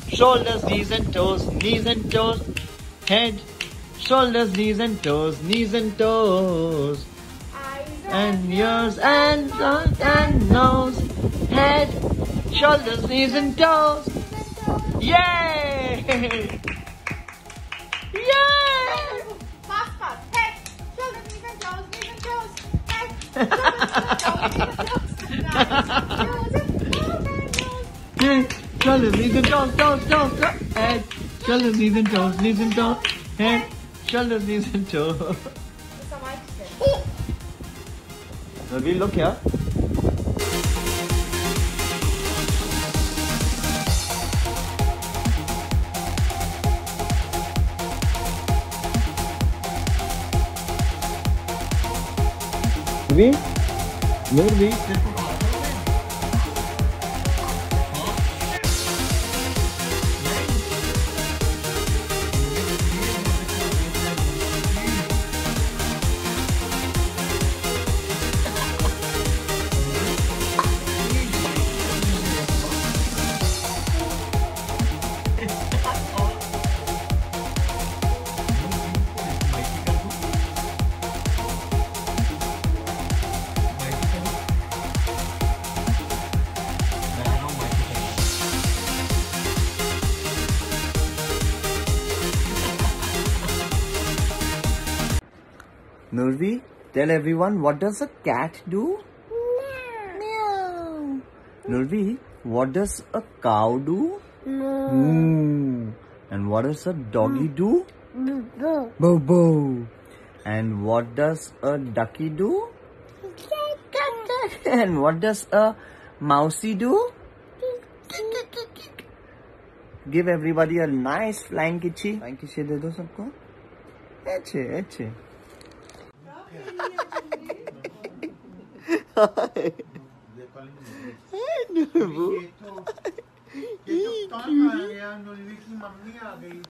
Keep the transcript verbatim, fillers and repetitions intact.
shoulders, knees and toes, knees and toes, head, shoulders, knees and toes, knees and toes, and ears and mouth and nose, head, shoulders, knees and toes. Yay! Yay! Fast, fast. Head, shoulders, knees and toes, knees and toes, head, shoulders, knees and toes, Shoulders, knees and toes, toes, toes, toes, head, shoulders, knees and toes, knees and toes, head, shoulders, knees and toes. Nurvi, look here. Nurvi, Nurvi, Nurvi, tell everyone, what does a cat do? Meow. Meow. Nurvi, what does a cow do? Moo. Moo. And what does a doggy do? Boo, boo. Bo bo. And what does a ducky do? And what does a mousey do? Give everybody a nice flying kitty. Flying kitty दे दो सबको. अच्छे अच्छे. Hi.